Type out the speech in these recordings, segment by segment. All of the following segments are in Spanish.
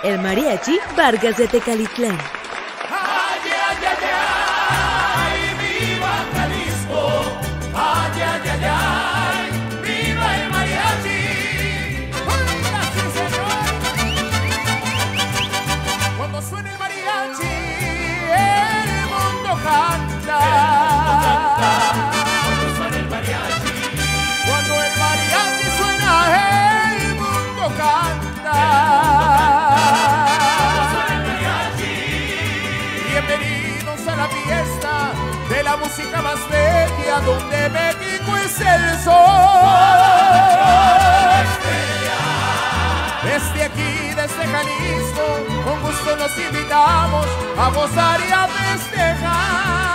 El Mariachi Vargas de Tecalitlán. ¡Ay, ay, ay, ay! ¡Viva Jalisco! ¡Ay, ay, ay, ay! ¡Viva el mariachi! ¡Oiga, sí, señor! Cuando suena el mariachi, el mundo canta. Cuando suena el mariachi. Cuando el mariachi suena, el mundo canta. Bienvenidos a la fiesta de la música más bella, donde México es el sol. Desde aquí, desde Jalisco, con gusto nos invitamos a gozar y a festejar.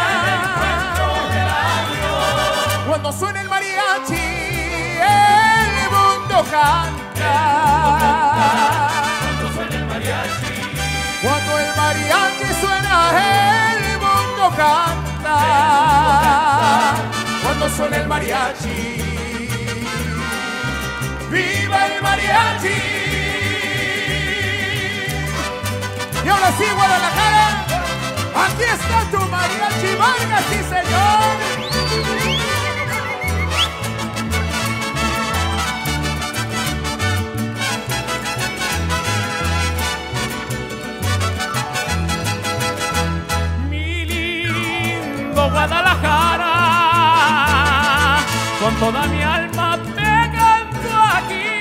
Cuando suena el mariachi, el mundo canta. Cuando suena el mariachi. Cuando el mariachi suena, el mundo canta. Cuando suena el mariachi, ¡viva el mariachi! Y ahora sí, Guadalajara, aquí está tu mariachi Vargas, sí, señor. Guadalajara, con toda mi alma te canto aquí.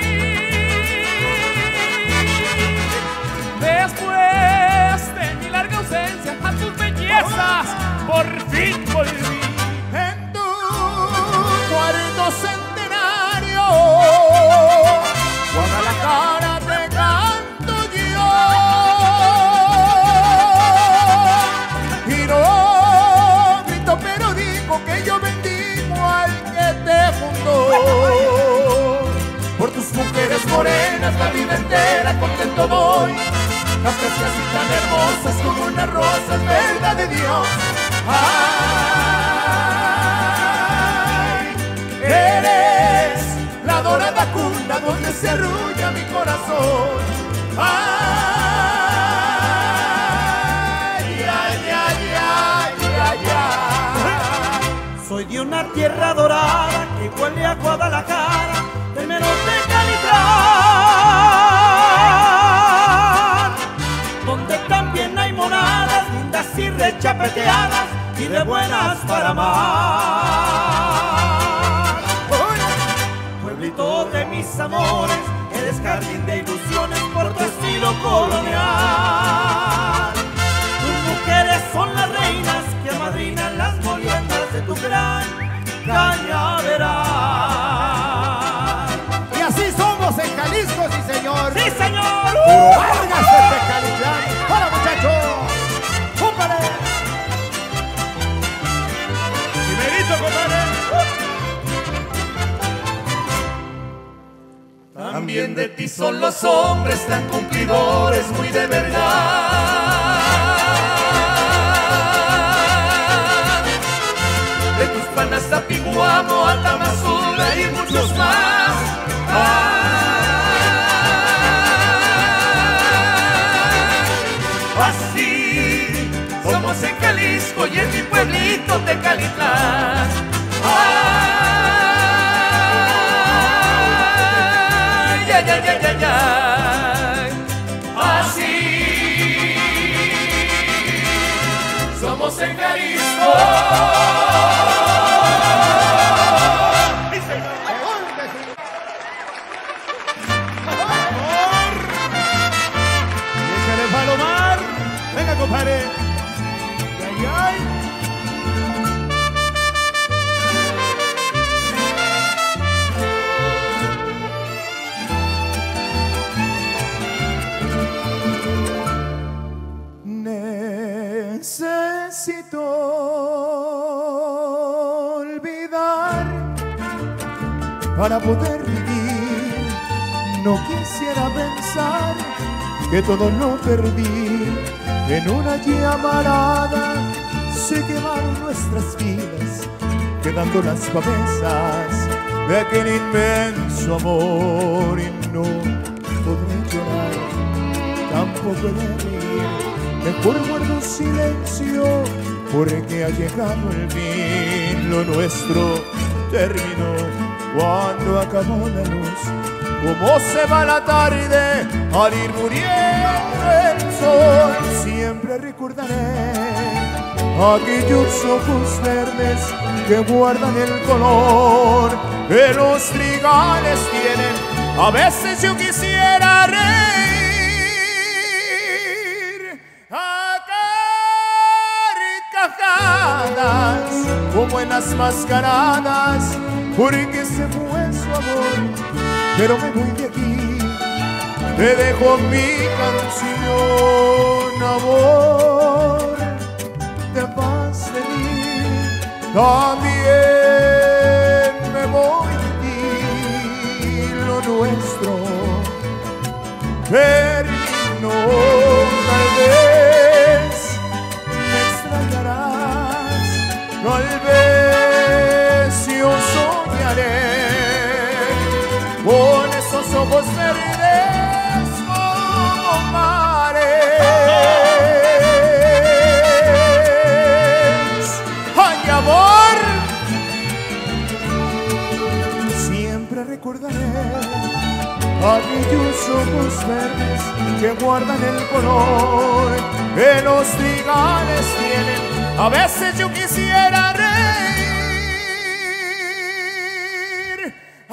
Después de mi larga ausencia, a tus bellezas por fin volví. En tu cuarto centenario, Guadalajara te canto yo. Y no, pero digo que yo bendigo al que te fundó. Por tus mujeres morenas la vida entera contento doy. Las frescas y tan hermosas como una rosa es verdad de Dios. Ay, eres la dorada cuna donde se arrulla mi corazón. Ay, ay, ay, ay, ay, ay. Soy de una tierra dorada que huele a Guadalajara, del mero Tecalitlán, donde también hay monadas lindas y rechapeteadas y de buenas para amar. Pueblito de mis amores, eres jardín de ilusiones por tu estilo colonial. Tus mujeres son las reinas que amadrinan las moliendas de tu gran cañaveral. Y así somos en Jalisco, sí señor. ¡Sí señor! ¡Puro Vargas de Tecalitlán! ¡Hola muchachos! ¡Cúmpale! ¡Primerito, compadre! También de ti son los hombres tan cumplidores, muy de verdad. De tus panas Tapiguamo, Atamazula y muchos más. Así somos en Jalisco y en mi pueblito Tecalitlán. Ay, ay, ay, ay, ay, ay. Así somos en Jalisco. Palomar, venga compadre. Ay, ay. Necesito olvidar para poder vivir. No quisiera pensar que todo lo perdí. En una llamarada se quemaron nuestras vidas, quedando las promesas de aquel inmenso amor. Y no podré llorar tampoco he de reír. Mejor guardo silencio porque ha llegado el fin. Lo nuestro terminó cuando acabó la luz. Como se va la tarde al ir muriendo el sol. Siempre recordaré aquellos ojos verdes que guardan el color que los trigales tienen. A veces yo quisiera reír a carcajadas como en las mascaradas, porque se fue su amor. Pero me voy de aquí, te dejo mi canción, amor, te vas de mí, también me voy de ti. Lo nuestro terminó, tal vez me extrañarás, tal vez yo soñaré con esos ojos verdes como mares. ¡Ay, amor! Siempre recordaré aquellos ojos verdes que guardan el color que los trigales tienen. A veces yo quisiera reír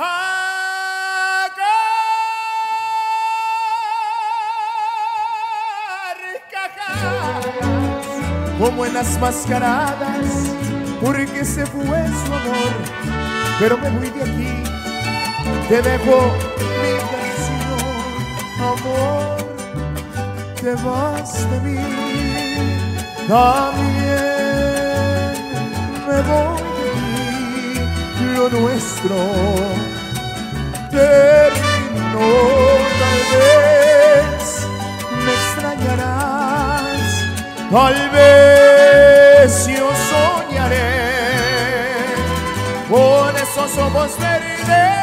como en las mascaradas, porque se fue su amor. Pero me voy de aquí, te dejo mi canción, amor, te vas de mí, también me voy de ti. Lo nuestro terminó, tal vez me extrañarás, tal vez yo soñaré con esos ojos verdes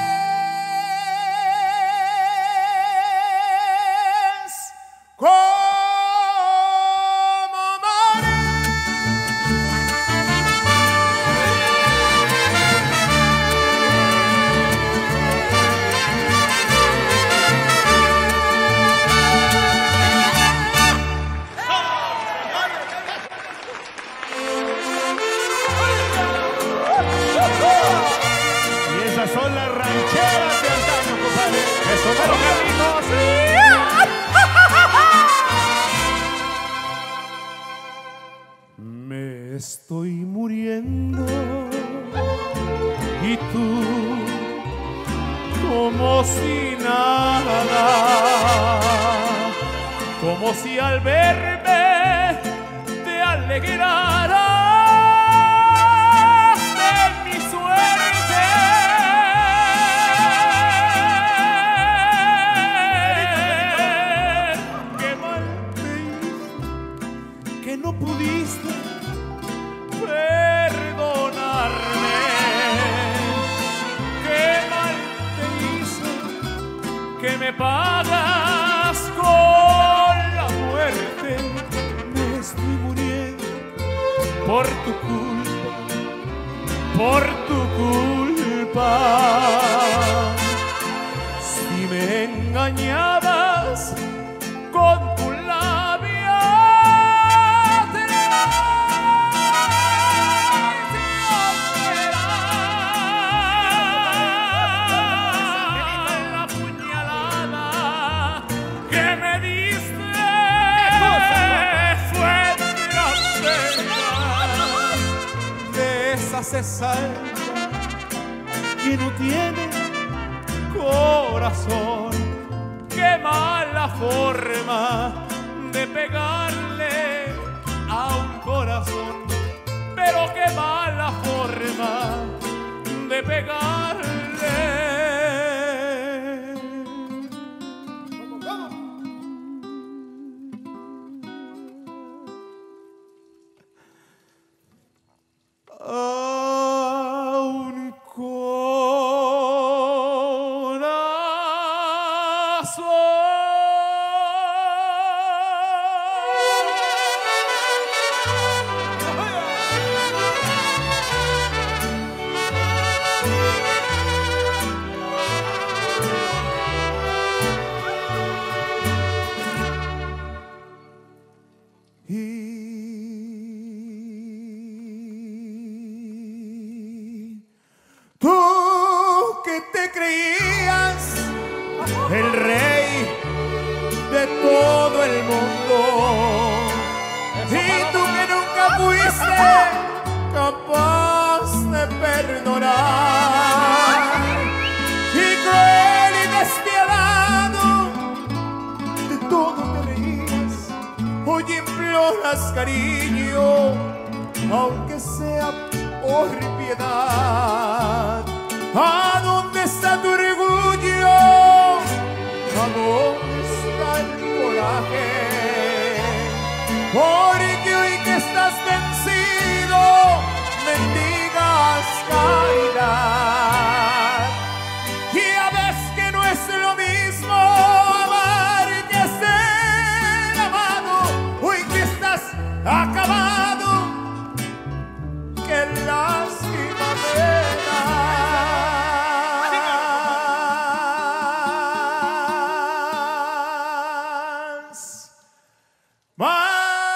como mares. Son las rancheras de antaño, compadre. Que sonaron cariños. Me estoy muriendo y tú como si nada, como si al verme te alegraras. No pudiste perdonarme, qué mal te hizo que me pagas con la muerte. Me estoy muriendo por tu culpa, si me engañabas con tu se salva y no tiene corazón. Qué mala forma de pegarle a un corazón, pero qué mala forma de pegarle. de todo el mundo. Y tú que nunca fuiste capaz de perdonar, y cruel y despiadado, de todo te reías, hoy imploras cariño, aunque sea por piedad. ¿A dónde está tu orgullo? ¿A dónde está el coraje? Porque hoy que estás vencido, mendigas caridad. Ya ves que no es lo mismo amar que ser amado. Hoy que estás acabado, qué lástima me das.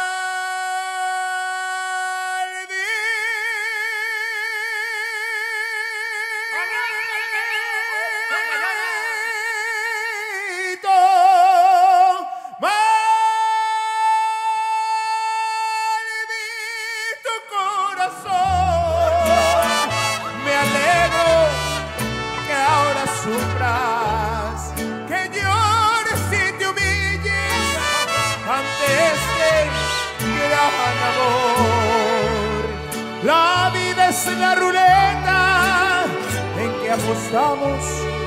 Que llores y te humilles ante este gran amor. La vida es la ruleta en que apostamos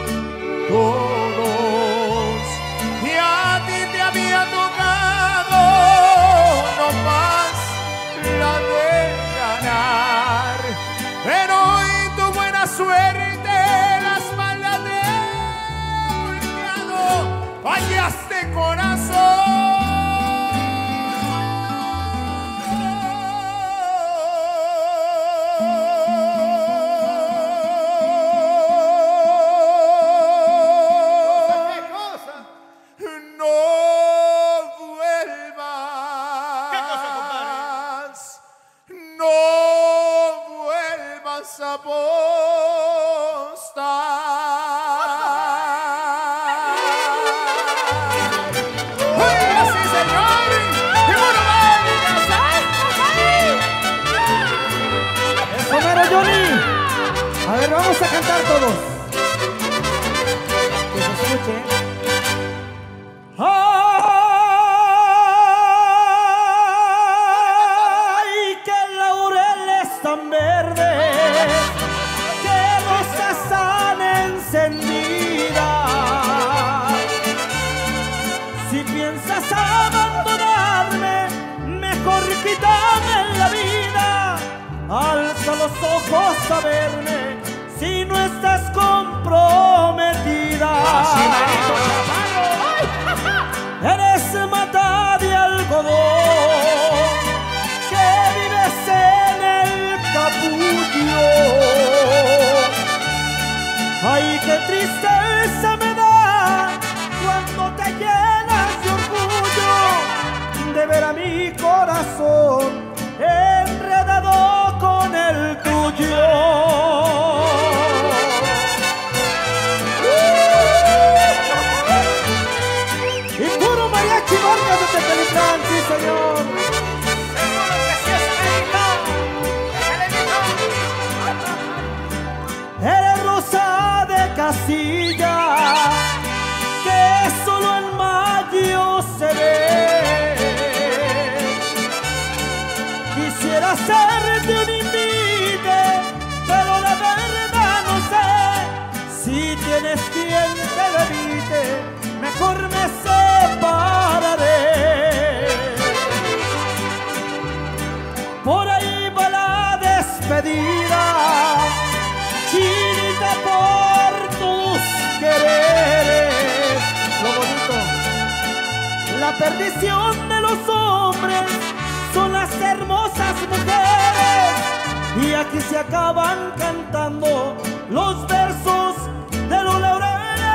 todos, y a ti te había tocado no más la de ganar, pero hoy tu buena suerte fallaste, corazón. ¿Qué cosa? No vuelvas. ¿Qué cosa, compadre? No vuelvas a apostar. A ver, vamos a cantar todos. Que se escuche. ¡Ay, qué laureles tan verdes, qué rosas tan encendidas! Si piensas abandonarme, mejor quítame la vida. Alza los ojos a verme si no estás comprometida. Así merito, Eres mata de algodón que vives en el capullo. Ay, qué tristeza me da cuando te llenas de orgullo de ver a mi corazón enredado con el tuyo. Y puro mariachi Vargas de Tecalitlán, sí señor. seguro que sí es Mérito. Eres rosa de Castilla que solo en mayo se ve. Quisiera hacerte un invite, pero la verdad no sé si tienes quien te lo evite. Mejor me separaré. Por ahí va la despedida, chinita, por tus quereres. Lo bonito, la perdición de los hombres son las hermosas mujeres, y aquí se acaban cantando los versos de los laureles.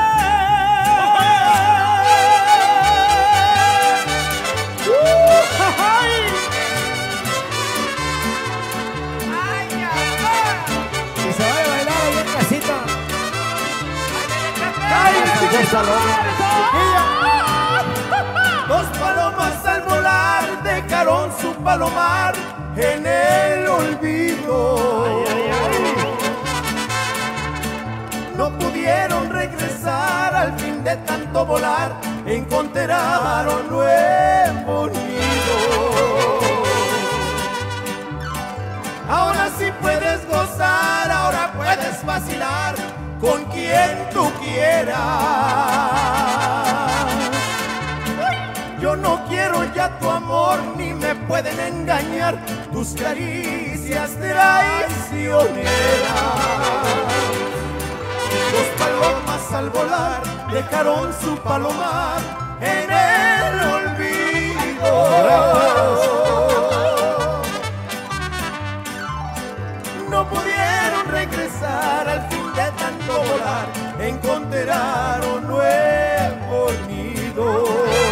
Y se vaya a bailar ahí en casita. ¡Cállate, Dos palomas al volar dejaron su palomar en el olvido. No pudieron regresar, al fin de tanto volar encontraron nuevo nido. Ahora sí puedes gozar, ahora puedes vacilar con quien tú quieras. Yo no quiero ya tu amor, ni me pueden engañar tus caricias traicioneras. Dos palomas al volar dejaron su palomar en el olvido. No pudieron regresar, al fin de tanto volar encontraron nuevo nido.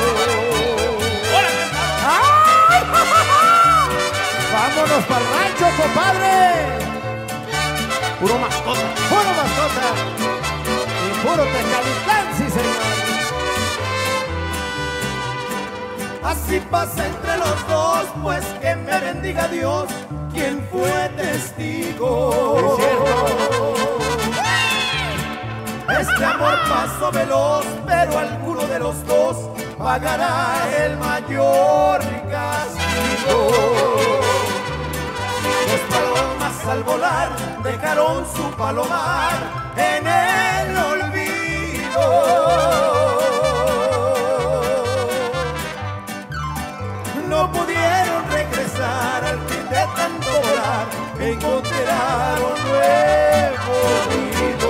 ¡Vámonos para el rancho, compadre! Puro mascota. Puro mascota. Y puro Tecalitlán, sí, señor. Así pasa entre los dos, pues que me bendiga Dios, quien fue testigo. Es cierto. Este amor pasó veloz, pero alguno de los dos pagará el mayor castigo. Dos palomas al volar dejaron su palomar en el olvido. No pudieron regresar, al fin de tanto volar encontraron nuevo nido.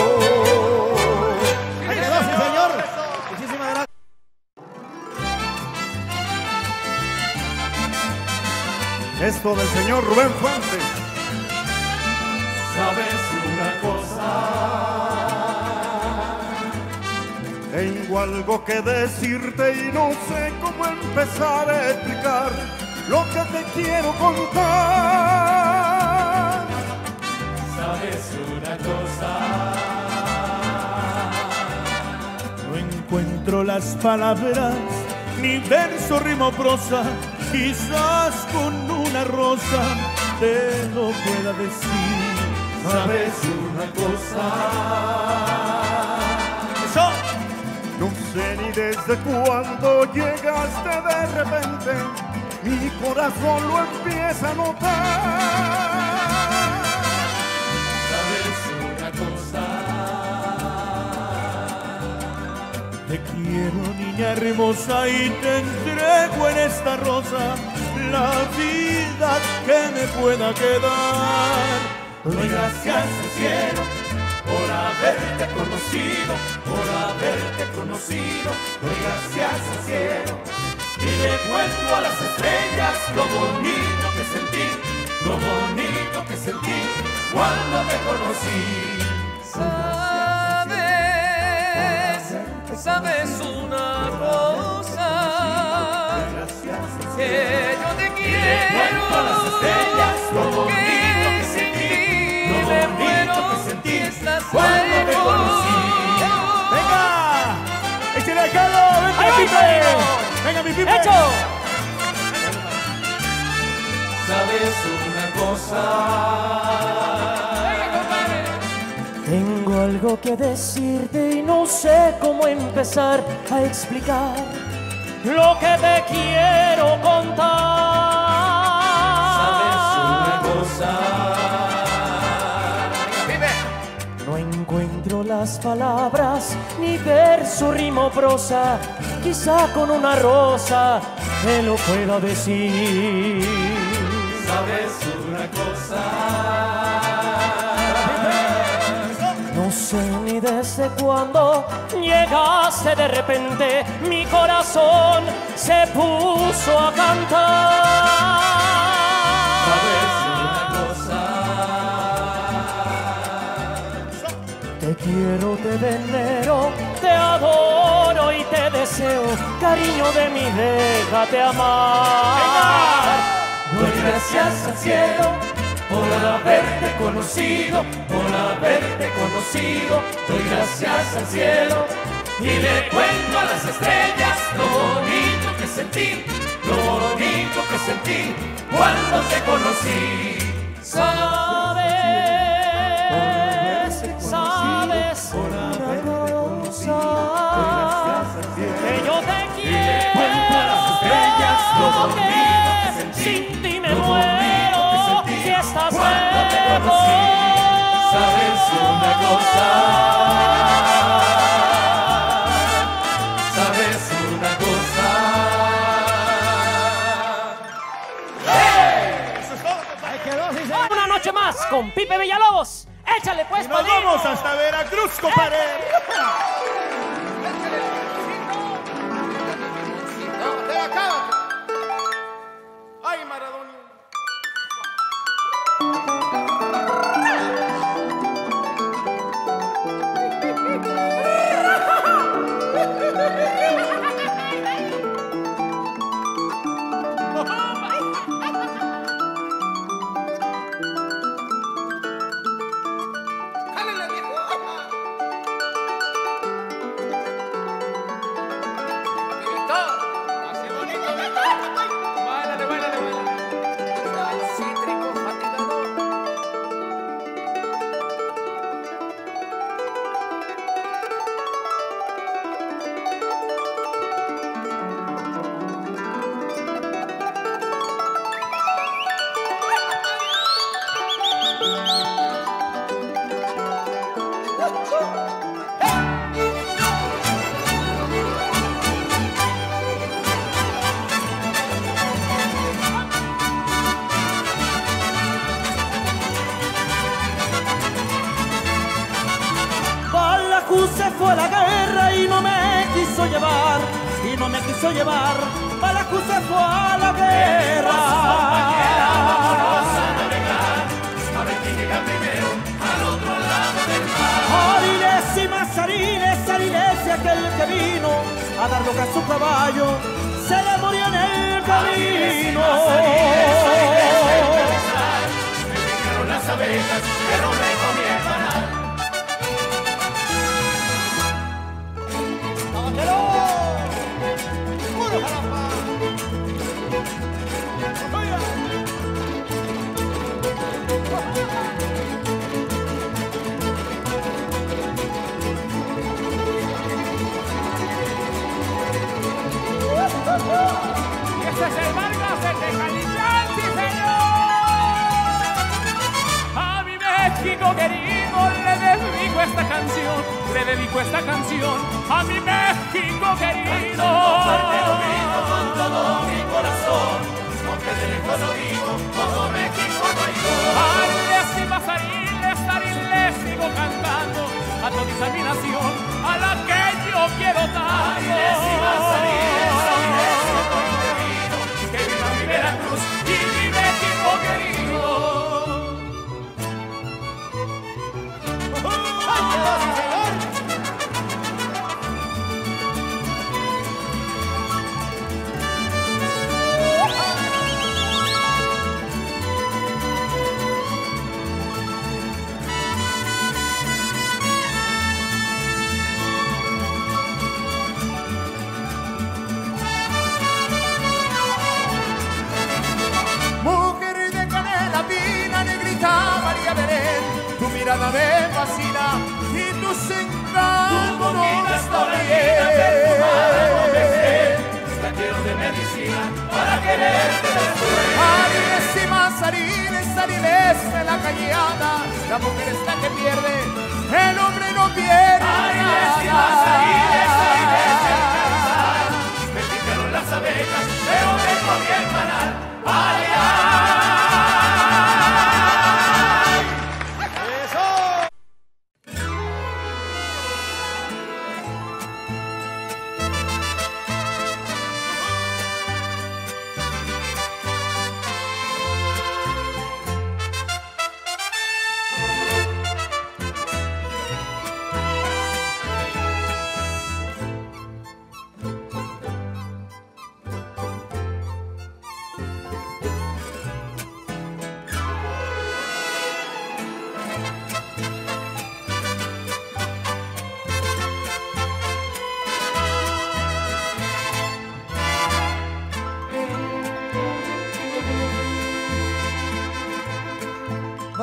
¡Ahí quedó, sí, señor! Muchísimas gracias. Esto del señor Rubén Fuentes. ¿Sabes una cosa? Tengo algo que decirte y no sé cómo empezar a explicar lo que te quiero contar. ¿Sabes una cosa? No encuentro las palabras, ni verso, rima o prosa. Quizás con una rosa te lo pueda decir. ¿Sabes una cosa? ¡Eso! No sé ni desde cuándo llegaste de repente, mi corazón lo empieza a notar. ¿Sabes una cosa? Te quiero, niña hermosa, y te entrego en esta rosa la vida que me pueda quedar. Doy gracias al cielo por haberte conocido, por haberte conocido. Doy gracias al cielo y le cuento a las estrellas lo bonito que sentí, lo bonito que sentí cuando te conocí. Sabes una cosa, que yo te quiero, a las estrellas lo bonito que sin ti, lo me bonito muero que sentí si estás cuando te conocí. ¡Venga! ¡Échale al caldo! ¡Venga, ¡Ahí Pipe! va, ¡Venga, mi Pipe! ¡Hecho! ¿Sabes una cosa? Tengo algo que decirte y no sé cómo empezar a explicar lo que te quiero contar. ¿Sabes una cosa? No encuentro las palabras, ni verso, rima o prosa. Quizá con una rosa te lo pueda decir. ¿Sabes una cosa? No sé ni desde cuándo llegaste de repente, mi corazón se puso a cantar. ¿Sabes una cosa? Te quiero, te venero, te adoro y te deseo, cariño de mi, déjate amar. Doy gracias al cielo por haberte conocido, por haberte conocido. Doy gracias al cielo y le cuento a las estrellas lo bonito Sabes una cosa, que yo te quiero, que sin ti me muero, si estás lejos. Sabes una cosa, sabes una cosa. Una noche más con Pipe Villalobos. Échale pues, Y nos padrino. vamos hasta Veracruz, compadre. Ay, Maradona. ¡Jálale, viejo! Así bonito, báilale, báilale, báilale. Cítrico, fatigador. Balajú se fue a la guerra y no me quiso llevar, Balajú se fue a la guerra. Ariles y Mazarines, Ariles y aquel que vino a dar boca a su caballo, se le murió en el camino. Las abejas, pero me comí el panal. Y ese es el Vargas de Tecalitlán, sí, señor. A mi México querido le dedico esta canción, a mi México querido. Con todo mi corazón, aunque de lejos lo digo, como México no hay dos. Ariles y Mazariles, Ariles sigo cantando a toda esa mi nación, a la que yo quiero tanto. Ariles y Mazariles, Ariles, que viva mi Veracruz y mi México querido. Mujer de canela fina, negrita María Belén, tu mirada me fascina y tus encantos también. La quiero de medicina para quererte después. Ariles y Mazarines, Ariles de la cañada, la mujer es la que pierde, el hombre no pierde. Ariles y Mazariles, Ariles de alcanzar. Me picaron las abejas, pero me comí el panal. Ay, ay.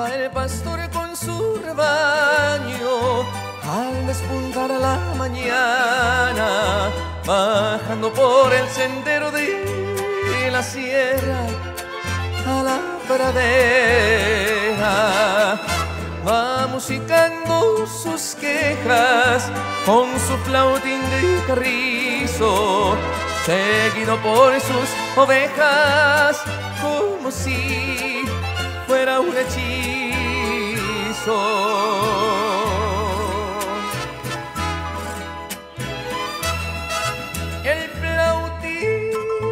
Va el pastor con su rebaño al despuntar la mañana, bajando por el sendero de la sierra a la pradera. Va musicando sus quejas con su flautín de carrizo, seguido por sus ovejas, como si fuera un hechizo. El flautín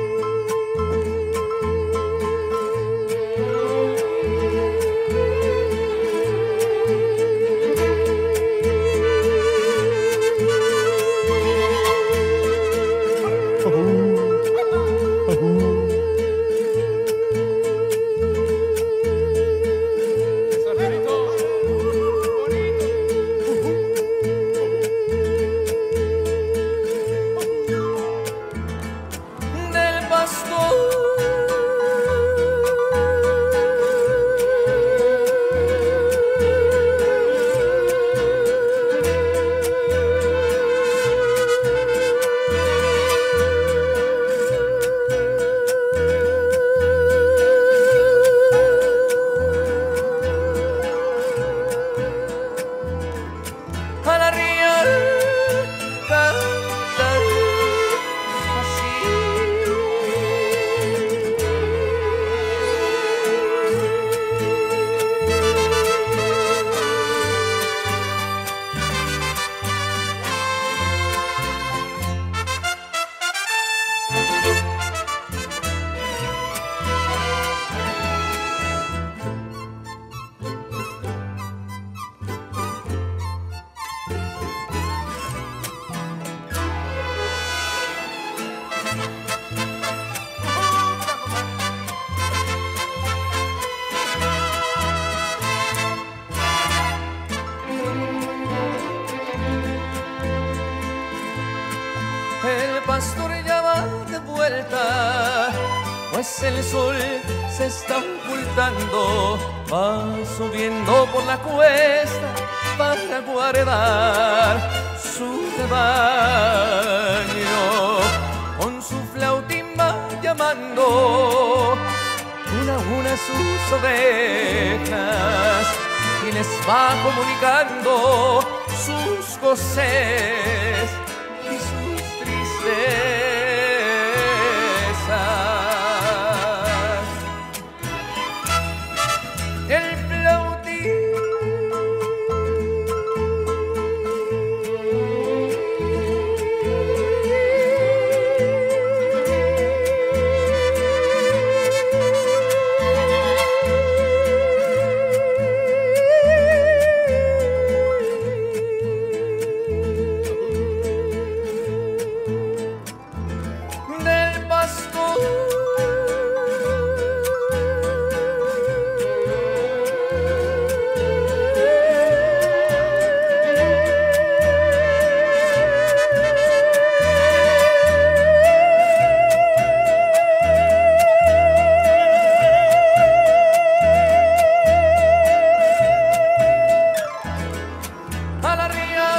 ya va de vuelta, pues el sol se está ocultando. Va subiendo por la cuesta para guardar su rebaño. Con su flautín va llamando una a una sus ovejas y les va comunicando sus goces y sus tristezas. El flautín del pastor a la real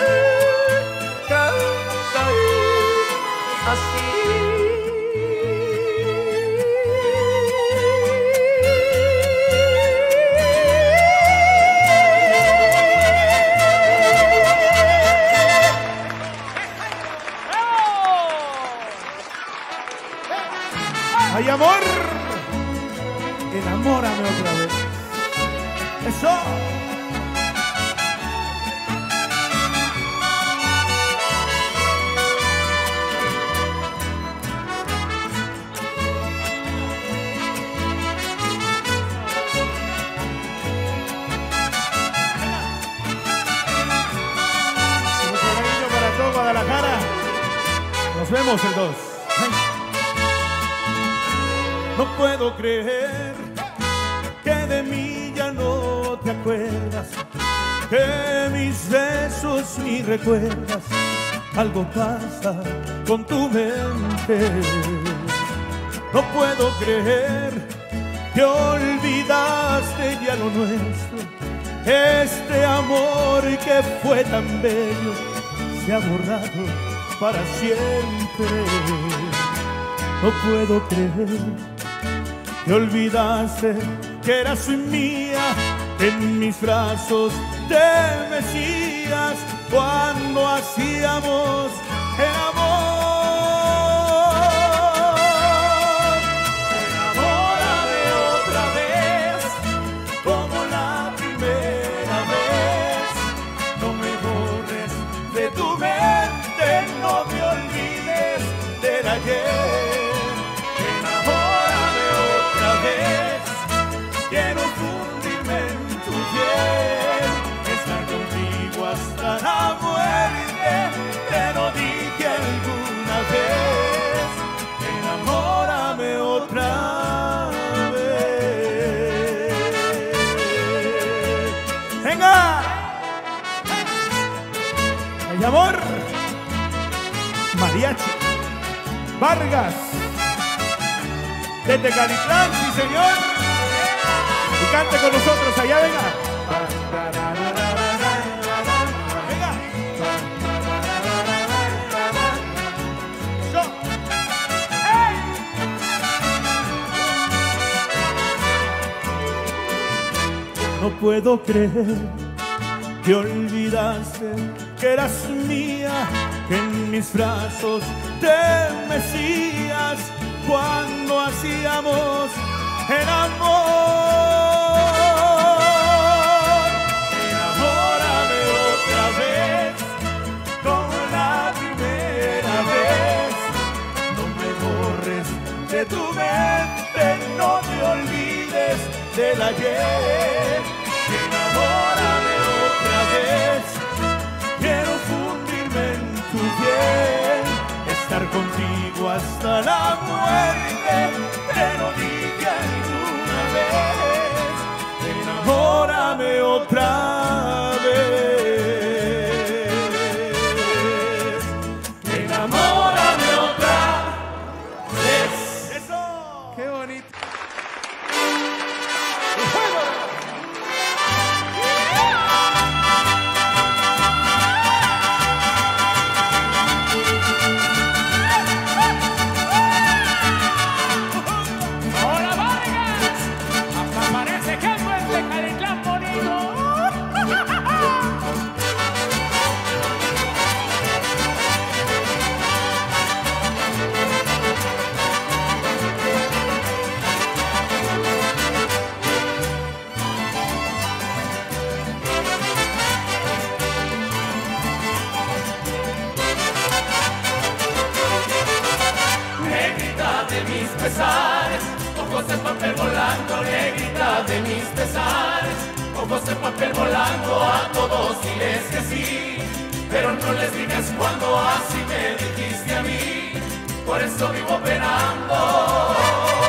canta así. ¡Hay amor! Enamórame otra vez. ¡Eso! Mucho cariño para todo Guadalajara. Nos vemos el 2. No puedo creer que de mí ya no te acuerdas, que mis besos ni recuerdas. Algo pasa con tu mente. No puedo creer que olvidaste ya lo nuestro. Este amor que fue tan bello se ha borrado para siempre. No puedo creer que olvidaste que eras mía, que en mis brazos te mecías cuando hacíamos el amor. Enamórame otra vez, como la primera vez. No me borres de tu mente, no me olvides del ayer. Enamórame otra vez, quiero fundirme en tu piel, estar contigo hasta la muerte. Te lo dije alguna vez, enamórame otra vez. ¡Venga! ¡Ay, amor! Mariachi Vargas desde Calitlán, sí señor. Y cante con nosotros allá, venga. Venga. Yo. ¡Hey! No puedo creer que olvidaste que eras mía, que en mis brazos te mecías cuando hacíamos el amor. Enamórame otra vez, como la primera vez. No me borres de tu mente, no te olvides del ayer. Enamórame otra vez, quiero fundirme en tu piel, estar contigo hasta la muerte. Te lo dije alguna vez, enamórame otra vez. Enamórame otra vez. ¡Eso! ¡Qué bonito! Ojos de papel volando, negrita de mis pesares. Ojos de papel volando, a todos diles que sí, pero no les digas cuando así me dijiste a mí. Por eso vivo penando.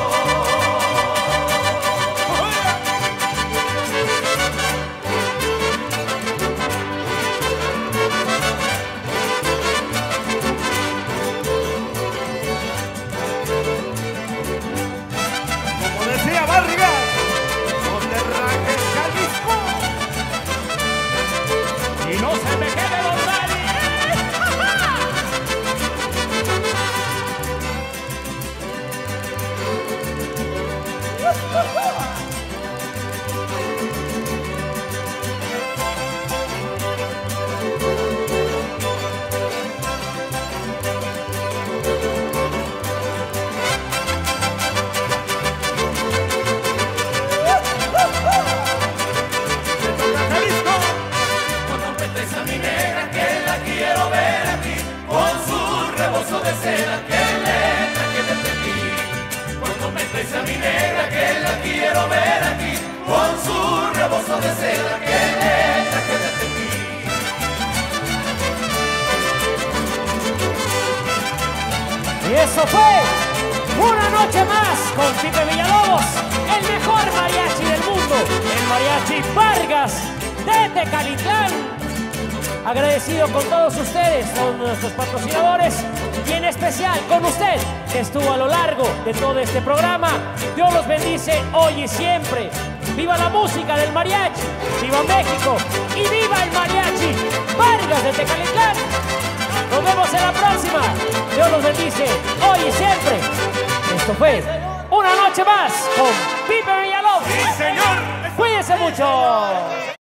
Y no se me quede los de seda que le traje desde ti. Cuando me traes a mi negra que la quiero ver aquí, con su rebozo de seda que le traje desde ti. Y eso fue una noche más con Pipe Villalobos, el mejor mariachi del mundo, el mariachi Vargas desde Calitlán. Agradecido con todos ustedes, con nuestros patrocinadores y en especial con usted que estuvo a lo largo de todo este programa. Dios los bendice hoy y siempre. ¡Viva la música del mariachi! ¡Viva México! ¡Y viva el mariachi! ¡Vargas de Tecalitlán! Nos vemos en la próxima. Dios los bendice hoy y siempre. Esto fue una noche más con Pipe Villalobos. ¡Sí, señor! Cuídense mucho.